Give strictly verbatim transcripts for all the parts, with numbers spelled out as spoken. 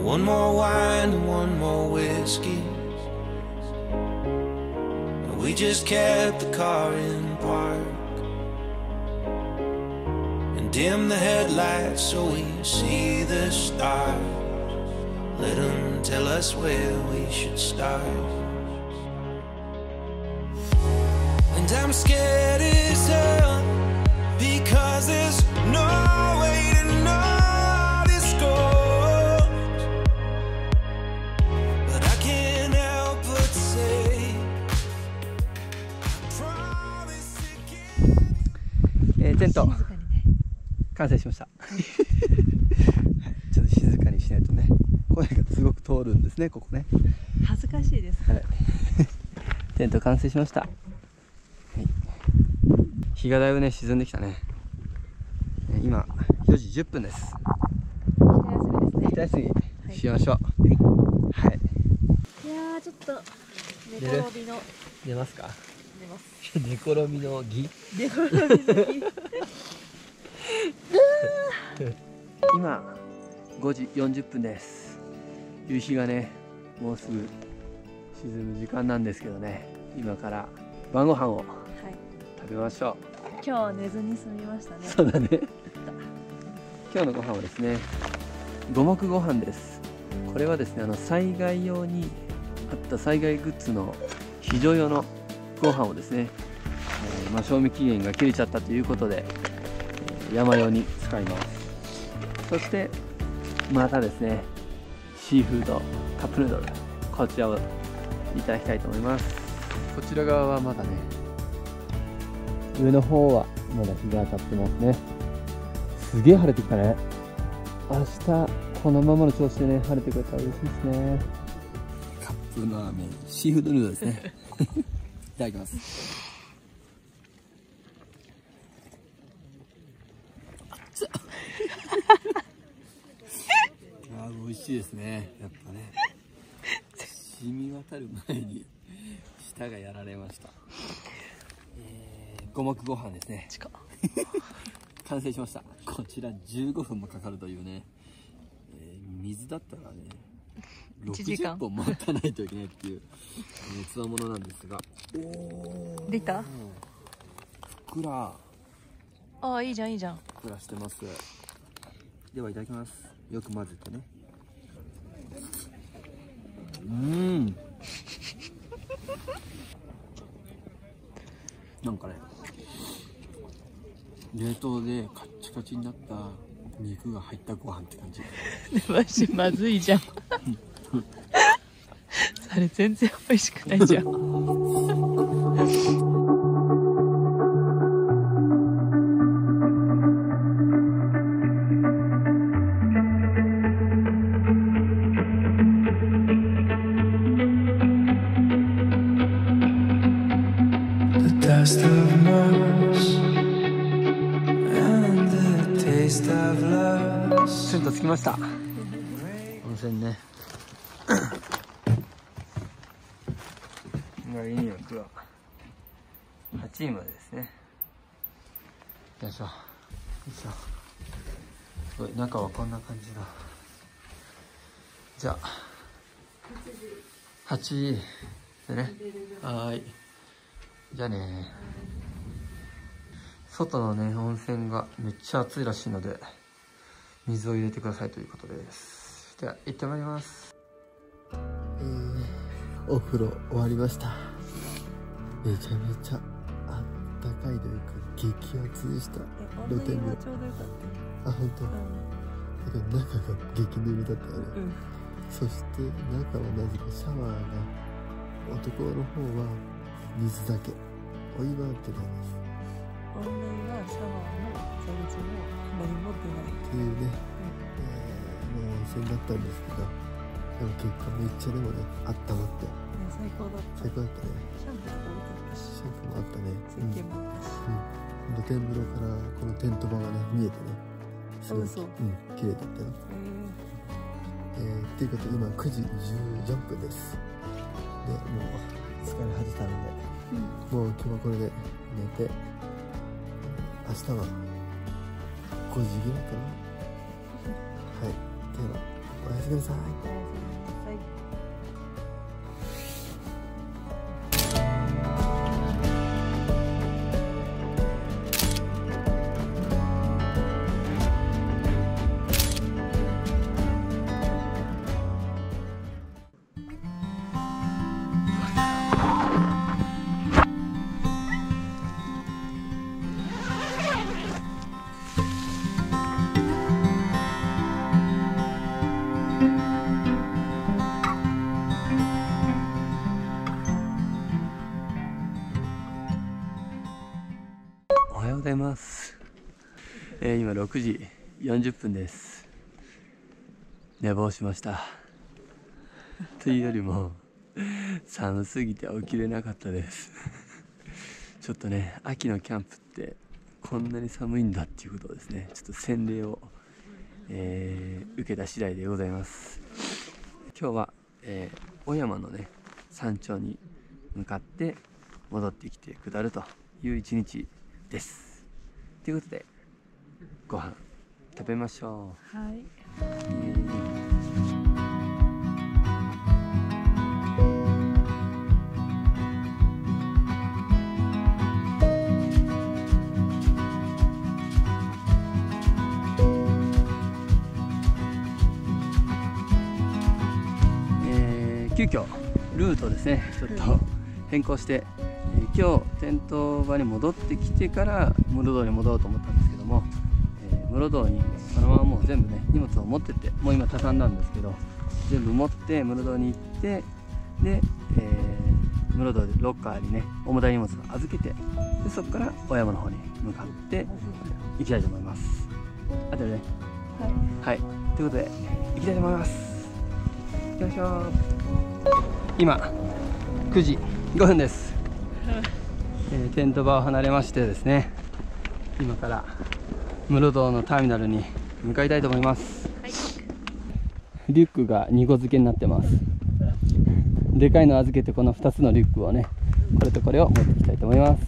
One more wine and one more whiskey. We just kept the car in park and dim the headlights so we see the stars. Let them tell us where we should start. And I'm scared as hell because there's no way to know this goes. But I can't help but say I promise again. えー、テント完成しました。ちょっと静かにしないとね、声がすごく通るんですね、ここね。 恥ずかしいです。 はい。テント完成しました。はい、日がだいぶね沈んできたね。今よじじゅっぷんです。一休みしましょう。はい。はい、 いやーちょっと寝転びの出ますか？ 出ます。 寝転びの儀。 寝転びの儀。 今ごじよんじゅっぷんです。夕日がねもうすぐ沈む時間なんですけどね、今から晩ご飯を食べましょう。はい、 今日は寝ずに済みましたね。 そうだね。今日のご飯はですね、五目ご飯です。これはですね、あの災害用にあった災害グッズの非常用のご飯をですね、えーまあ、賞味期限が切れちゃったということで、えー、山用に使います。そしてまたですね、シーフードカップヌードル、こちらをいただきたいと思います。こちら側はまだね、上の方はまだ日が当たってますね。すげえ晴れてきたね。明日このままの調子でね晴れてくれたら嬉しいですね。カップラーメン、シーフードヌードルですね。いただきます。あー美味しいですね。やっぱね、染み渡る前に舌がやられました。えー、五目ご飯ですね。完成しました。こちらじゅうごふんもかかるというね、えー、水だったらねろくじゅっぽん待たないといけないっていうつわものなんですが、おー出た？ ふっくら。 ああいいじゃんいいじゃん。 ふっくらしてます。ではいただきます。よく混ぜてね。うーんなんかね、冷凍でカッチカチになった肉が入ったご飯って感じ。 マジまずいじゃん。それ全然美味しくないじゃん。テント着きました。温泉ね。いい匂いくわ。はちじまでですね。よいしょ。よいしょ。すごい、中はこんな感じだ。じゃあはちじでね。はーい。じゃあね。外のね温泉がめっちゃ暑いらしいので水を入れてくださいということです。では行ってまいります。えー、お風呂終わりました。めちゃめちゃあったかいというか激アツでした。露天風呂ちょうどよかった。あ、本当。だけど中が激ぬるだったよね。うん、そして中はなぜかシャワーが男の方は水だけ、お湯は出ないです。 女湯はシャワーも蛇口も何も出ないっていうね、うん、えー、温泉だったんですけど、でも結果めっちゃでもねあったまって、 ね、最高だった。 最高だったね。 シャンプーとか置いてあったし、 シャンプーもあったね。 水源もあったし、 うん、露天風呂からこのテント場がね見えてね、すごい、うん、綺麗だったよ。えー、えー、っていうことで今くじじゅうよんぷんです。でもう疲れ果てたので、うん、もう今日はこれで寝て、明日はごじぐらいかな。はい、ではおやすみなさい。 おはようございます、えー、今ろくじよんじゅっぷんです。寝坊しましたというよりも寒すぎて起きれなかったですちょっとね、秋のキャンプってこんなに寒いんだっていうことをですね、ちょっと洗礼を、えー、受けた次第でございます。今日は、えー、小山のね山頂に向かって戻ってきて下るという一日です。ということでご飯食べましょう。はい。えー、急遽ルートをですねちょっと変更して、えー、今日テント場に戻ってきてから室堂に戻ろうと思ったんですけども、えー、室堂にそのままもう全部ね荷物を持ってって、もう今畳んだんですけど全部持って室堂に行って、で、えー、室堂でロッカーにね重たい荷物を預けて、でそこから小山の方に向かって行きたいと思います。あとでね、はい、はい、ということで行きたいと思います。よいしょ。今くじごふんです、えー、テント場を離れましてですね、今から室堂のターミナルに向かいたいと思います、はい、リュックがにこ付けになってます。でかいの預けてこのふたつのリュックをね、これとこれを持っていきたいと思います。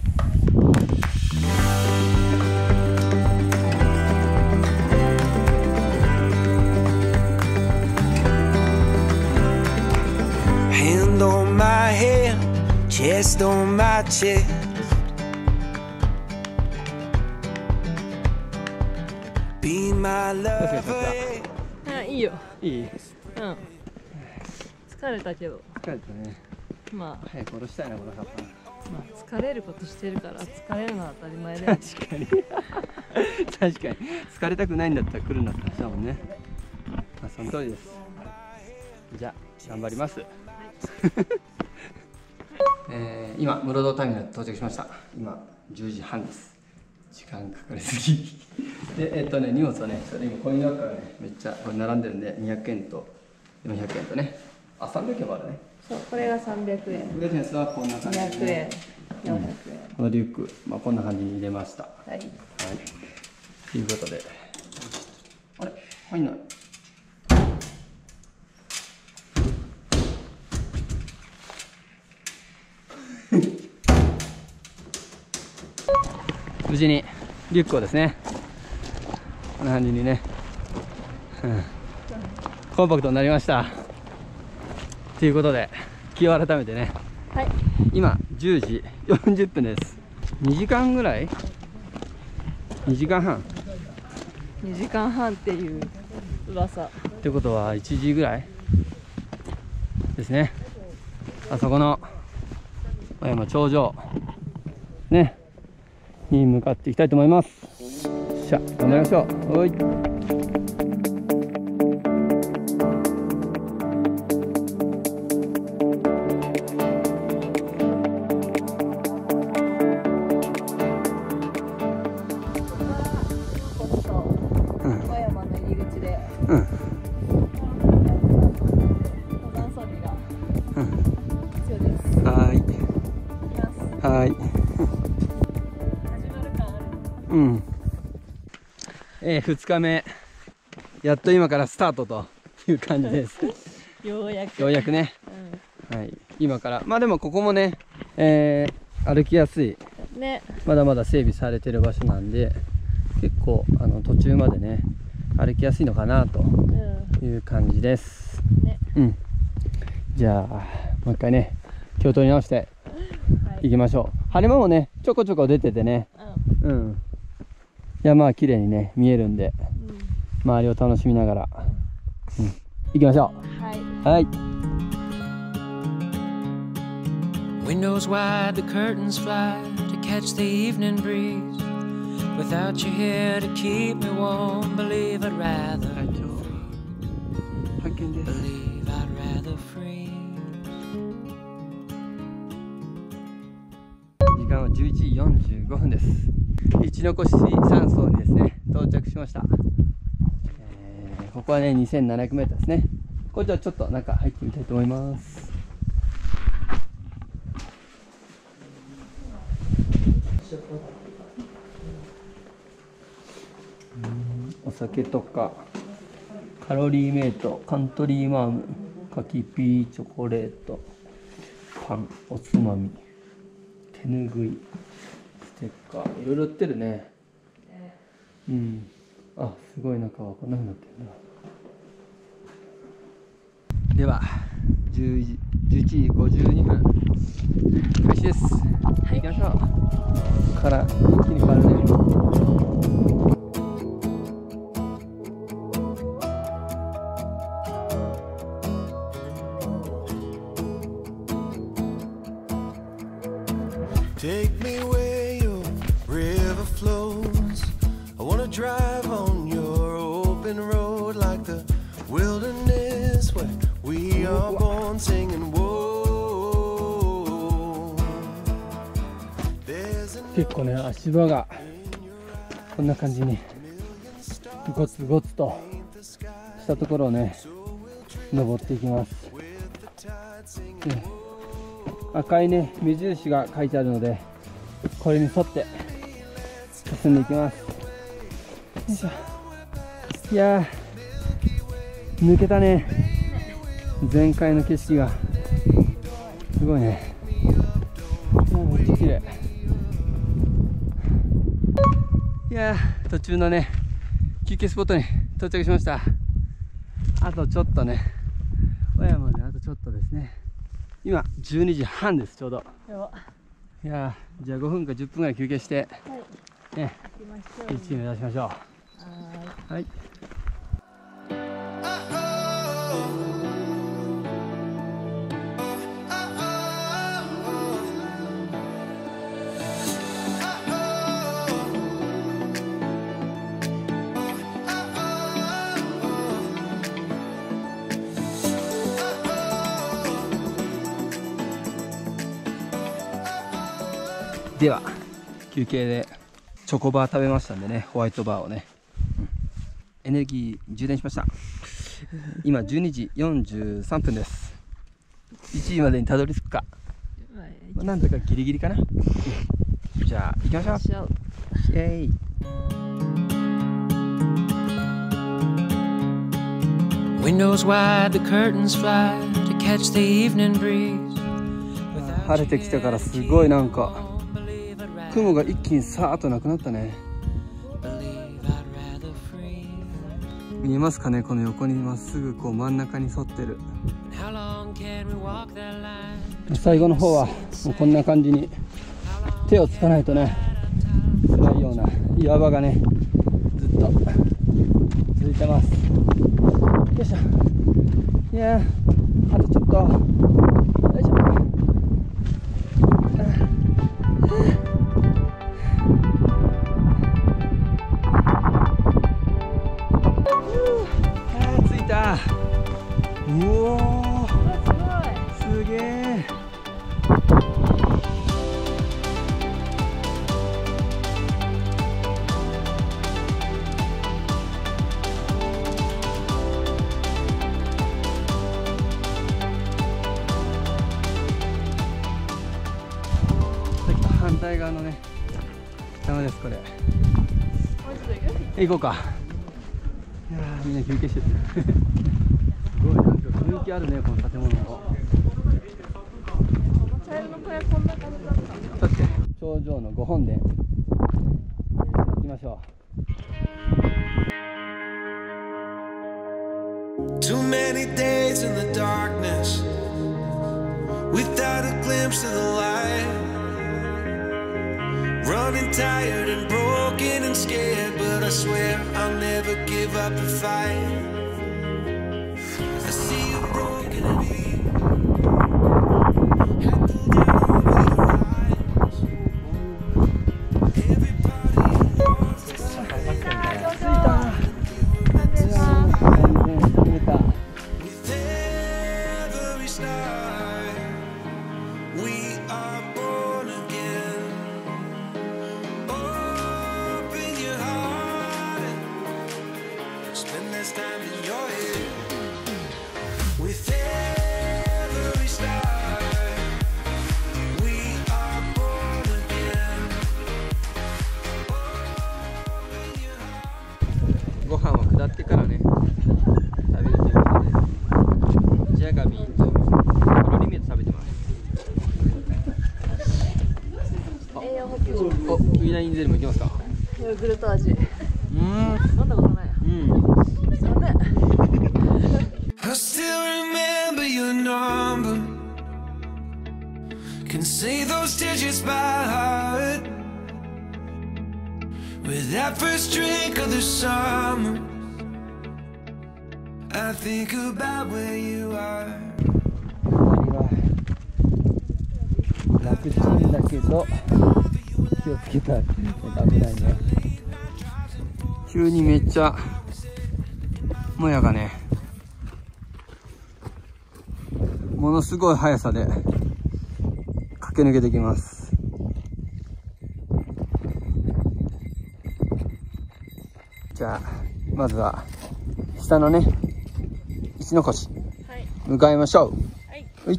Hand on my head, chest on my chest. Be my lover. あ、いいよ。 いい？ うん。疲れたけど。 疲れたね。 まあ。 早く下ろしたいなこの葉っぱ。 まあ疲れることしてるから疲れるのは当たり前だよ。 確かに確かに疲れたくないんだったら来るんだったらしたもんね。まあその通りです。じゃあ頑張ります。えー、今室堂ターミナル到着しました。今じゅうじはんです。時間かかりすぎで、えっとね荷物はね、それ今コインロッカーがねめっちゃこれ並んでるんでにひゃくえんとよんひゃくえんとね、あさんびゃくえんもあるね。 そう、これがさんびゃくえん。 上のやつはこんな感じで、ね、にひゃくえん、よんひゃくえん、うん、このリュック、まあ、こんな感じに入れました。はい、はい、ということで、あれ入んない。無事にリュックをですねこんな感じにね、うん、コンパクトになりましたということで、気を改めてね、はい、今じゅうじよんじゅっぷんです。にじかんぐらいにじかんはんにじかんはんっていう噂ってことはいちじぐらいですね。あそこの小山頂上ねに向かっていきたいと思います。じゃあ頑張りましょう。はい、 小山の入り口で、 うん、 登山装備がうん必要です。 はーい、 行きます。 はーいうん、えー、ふつかめやっと今からスタートという感じですようやくようやくね、うん、はい、今からまあでもここもね、えー、歩きやすい、ね、まだまだ整備されてる場所なんで結構あの途中までね歩きやすいのかなとうんいう感じです、 ね、 うん。じゃあもう一回ね気を取り直していきましょう。晴れ間もねちょこちょこ出ててね、うん、うん、山は綺麗にね見えるんで、うん、周りを楽しみながら、うん、行きましょう。はい、はい。 Windows wide, the curtains fly to catch the evening breeze. Without you here to keep me warm, believe I'd rather believe I'd rather free. 時間はじゅういちじよんじゅうごふんです。一ノ越山荘にですね到着しました。えー、ここはね にせんななひゃくメートル ですね。これじゃあちょっと中入ってみたいと思います。お酒とかカロリーメイト、カントリーマーム、柿ピー、チョコレート、パン、おつまみ、手ぬぐい、ステッカー、いろいろ売ってるね。うん。あ、すごい中はこんなふうになってるな。ではじゅういちじごじゅうにふん開始です。はい、行きましょう。から一気に変わるね。 Take me where your river flows. I wanna drive on your open road like the wilderness where we are born singing whoa. 結構ね足場がこんな感じにゴツゴツとしたところをね登っていきます。ね、赤いね目印が書いてあるのでこれに沿って進んでいきます。よいしょ。いやー抜けたね。前回の景色がすごいね。いやめっちゃ綺麗。いやー途中のね休憩スポットに到着しました。あとちょっとね小山まであとちょっとですね。今じゅうにじはんです。ちょうど。いやーじゃあごふんかじゅっぷんぐらい休憩して、はい、ねいちい目指しましょう。はい。では休憩でチョコバー食べましたんでね、ホワイトバーをね、うん、エネルギー充電しました。今じゅうにじよんじゅうさんぷんです。いちじまでにたどり着くか、まあ、なんとかギリギリかな。じゃあ行きましょう。イエーイ。 Windows wide, the curtains fly to catch the evening breeze. 晴れてきたからすごいなんか雲が一気にさーっとなくなったね。見えますかね、この横にまっすぐこう真ん中に沿ってる。最後の方はもうこんな感じに手をつかないとね辛いような岩場がねずっと続いてます。よいしょ。いやーあとちょっと。よいしょ。うおーすげえ。反対側のね山です。これ行こうか。いやーみんな休憩してる。すごいなんか雰囲気あるね、この建物の。 茶色の小屋こんな感じだった。 確かに頂上のごほんで行きましょう。 Too many days in the darkness without a glimpse of the light. Running tired and broken and scared, but I swear I'll never give up the fight. I see you broken and weak, head pulled down over your eyes. Everybody wants to say with every star we are born again. Open your heart, spend less time in your head. With every star we are born again. Open your heart. ご飯は下ってからね食べるということで、ジャガビーとポロリメット食べてます。 栄養補給お、ウィナインゼリーもいきますか。 ヨーグルト味。 うーん、 飲んだことないや。 うん。 そうね。 I still remember your number, can say those digits by heart. With that first drink of the summer, I think about where you are. 楽ちんだけど気をつけたら危ないね。急にめっちゃもやがね、ものすごい速さで駆け抜けてきます。じゃあまずは下のね一の腰向かいましょう。 はい。 はい。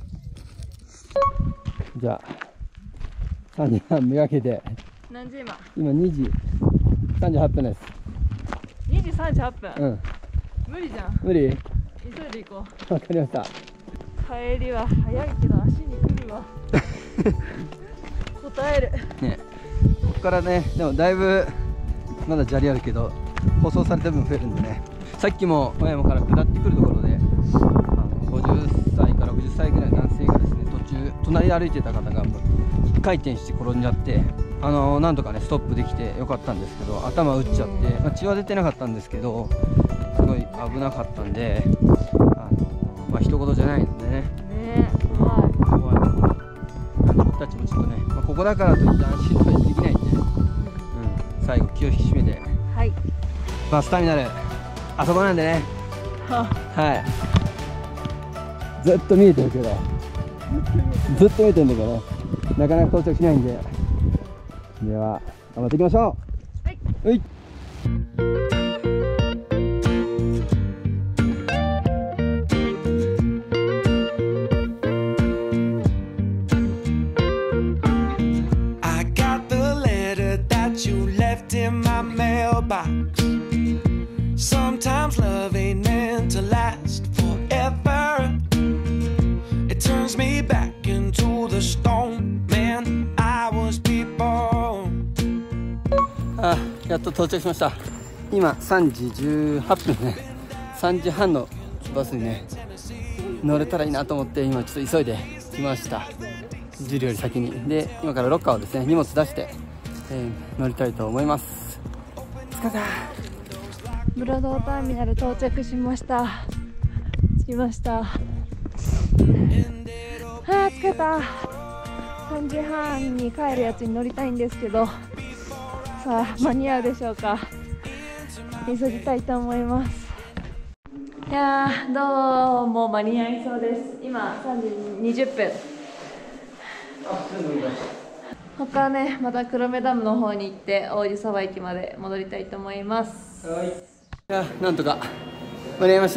じゃあさんじはんめがけて、 何時今？ 今にじさんじゅうはっぷんです。 にじさんじゅうはっぷん。 うん。 無理じゃん。 無理？ 急いで行こう。 わかりました。 帰りは早いけど足に来るわ。答える。 ね、ここからね、でもだいぶまだ砂利あるけど舗装された分増えるんでね。さっきも小山から下ってくるところで、あのごじゅっさいからろくじゅっさいぐらいの男性がですね、途中隣歩いてた方がもういっかい転して転んじゃって、あのなんとかねストップできてよかったんですけど、頭打っちゃって、まあ、血は出てなかったんですけどすごい危なかったんで、あのまあ一言じゃないのでね。 ねえ。は怖い。なんで僕たちもちょっとね、まあ、ここだからといって安心とはできないんで、うん、最後気を引き締めてい。はい。 バスターミナルあそこなんでね。 ははい、ずっと見えてるけどずっと見えてるんだけどなかなか到着しないんで、では頑張っていきましょう。 はいはい。 I got the letter that you left in my mailbox. Sometimes love ain't meant to last forever. It turns me back into the stone man I was before. あ、やっと到着しました。今さんじじゅうはっぷんね。さんじはんのバスにね乗れたらいいなと思って今ちょっと急いで来ました。ジュリより先に。で今からロッカーをですね荷物出して、えー、乗りたいと思います。疲れた。 ブロードターミナル到着しました。着きました。はあ、疲れた。さんじはんに帰るやつに乗りたいんですけど、さあ間に合うでしょうか。急ぎたいと思います。いやー、どうも間に合いそうです。今さんじにじゅっぷん。他はね、また黒目ダムの方に行って王子沢駅まで戻りたいと思います。 はい。いや、なんとか間に合いました。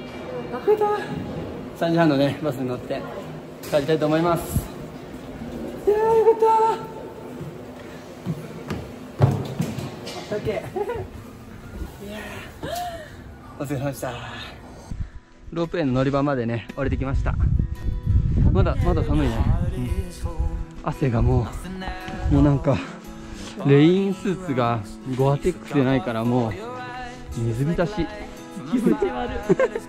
さんじはんのねバスに乗って帰りたいと思います。いやー、よかったー。オッケー。いやー、お疲れ様でした。ロープウェイの乗り場までね降りてきました。まだまだ寒いね、うん、汗がもうもうなんかレインスーツがゴアテックスでないからもう水浸し。 気持ち悪い。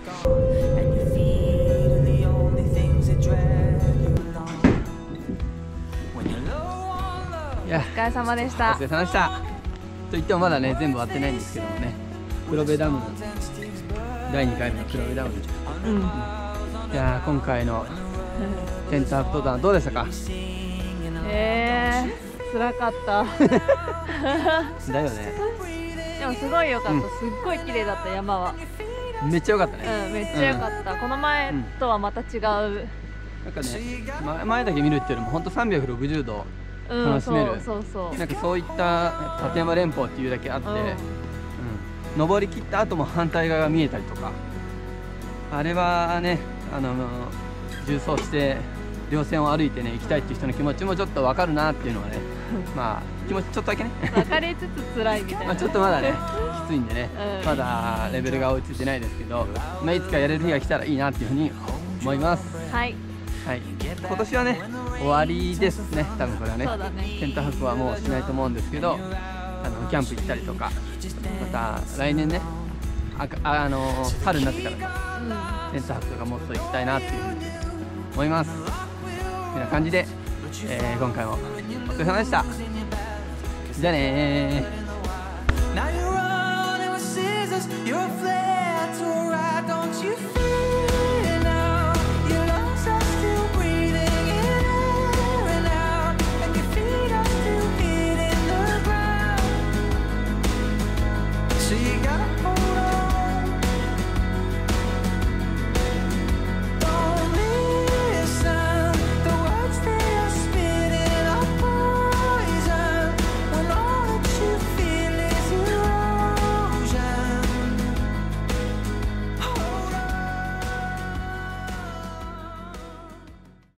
いや、 お疲れ様でしおた。 疲れ様でした。といってもまだね全部終わってないんですけどもね、黒部ダムのだいにかいめの黒部ダムで、 うん。 いやー今回のテントアップ登山どうでしたか？ えー、辛かった。 だよね。 でもすごい良かった。 うんすっごい綺麗だった山は。 めっちゃ良かったね。 うん、めっちゃ良かった。この前とはまた違う。 なんかね、ま前だけ見るっていうよりも本当さんびゃくろくじゅうどうん、 楽しめるそうそうそう。 なんかそういった立山連峰っていうだけあって、 うんうん登り切った後も反対側が見えたりとか、あれはね、あの縦走して稜線を歩いてね行きたいっていう人の気持ちもちょっと分かるなっていうのはねまあ気持ちちょっとだけね分かりつつ辛いみたいな。 まあちょっとまだねきついんでね、 うんまだレベルが追いついてないですけど、まあ、いつかやれる日が来たらいいなっていうふうに思います。 はい。 はい、今年はね終わりですね、多分これはね。 そうだね。 テント泊はもうしないと思うんですけど、あのキャンプ行ったりとか、また来年ね、あああの春になってからねテント泊とかもっと行きたいなっていうふうに思います。こんな感じで、えー今回もお疲れ様でした。じゃあねー。 Now you're running with scissors, you're a flame.